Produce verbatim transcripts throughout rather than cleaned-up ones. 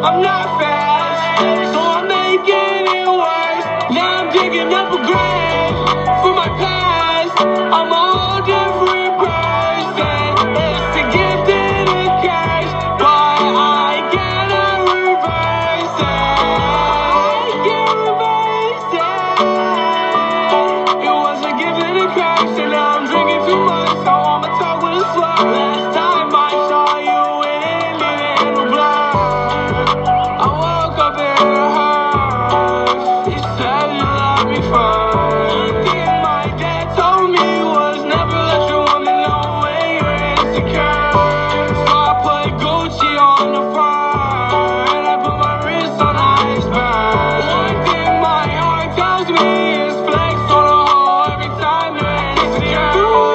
I'm not fast, so I'm making it worse. Now I'm digging up a grave for my past. I'm a whole different person. It's a gift and a curse, but I cannot reverse it. I can't reverse it. It was a gift and a curse, and now I'm drinking too much, so I'ma talk with a slur. Last time I saw you, it ended in a blur. I woke up in a hearse. You said you loved me first. One thing my dad told me was never let your woman know when you're insecure. So I put Gucci on the front, and I put my wrist on the iceberg. One thing my heart tells me is flex on a hoe every time you're insecure.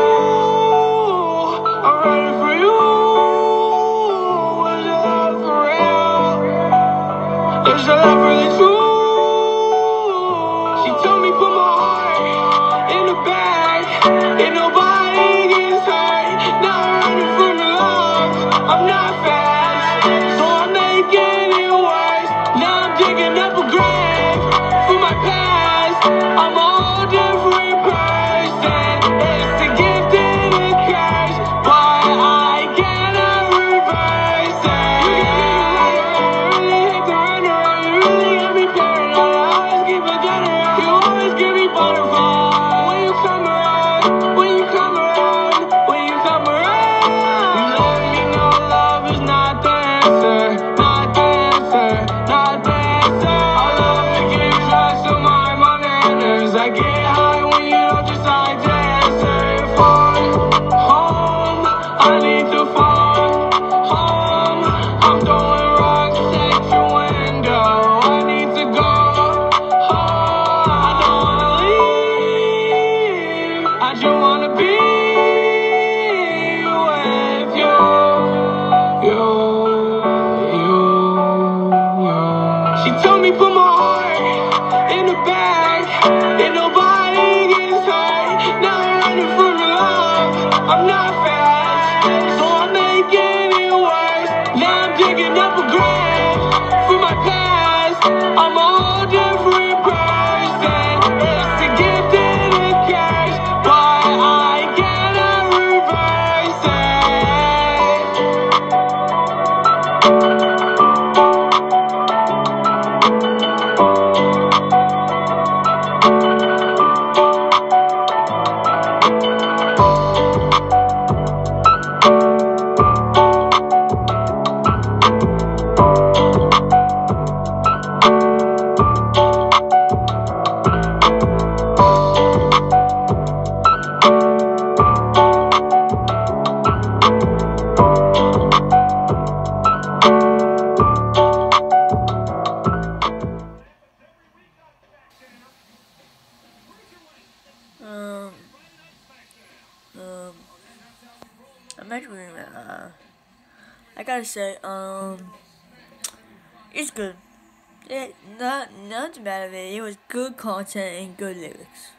Ooh, I'm ready for you. Was your love for real? Is your love really true? She told me put my heart in the bag, and nobody gets hurt. Now I'm running from your love. I'm not fast, so I'm making it worse. Now I'm digging up a grave for my past. I'm a whole different person. It's a gift and a curse, but I cannot reverse it. You really hate the runner, you really got me paranoid. I always keep a gun around, you always give me butterflies. When you come around, when you come around, when you come around, you let me know love is not the answer, not the answer, not the answer. I love to get drugs to mind my manners. I get high when you don't decide to answer your phone. Home, I need to phone. Home, I'm throwing rocks at your window. I need to go home. I don't wanna leave. I just wanna be with you. You, you, you. She told me put my heart in the bag, and nobody gets hurt. Now I'm running from your love. I'm not fast, so I'm making it worse. Now I'm digging up a grave for my past. I'm a whole different person. It's a gift and a curse, but I cannot reverse Um, um, I'm actually, uh, I gotta say, um, it's good. It, not, not bad of it. It was good content and good lyrics.